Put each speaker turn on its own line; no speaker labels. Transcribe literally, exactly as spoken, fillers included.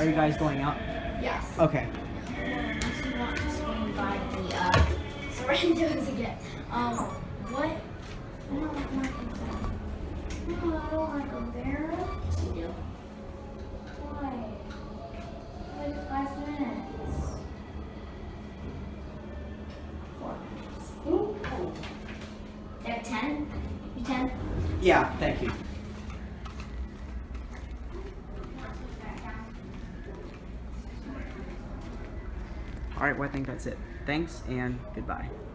Are you guys going out?
Yes.
Okay.
Unless you want to swing by the uh, Sorrento's again. Um, what? I don't like markings there. No, I don't like them there. Yes, you do. Why? Like five minutes. Four minutes. Ooh. They have ten? You ten?
Yeah, thank you. All right, well, I think that's it. Thanks and goodbye.